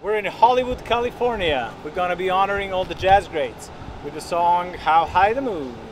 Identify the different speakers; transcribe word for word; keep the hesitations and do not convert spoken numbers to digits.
Speaker 1: We're in Hollywood, California. We're gonna be honoring all the jazz greats with the song How High the Moon.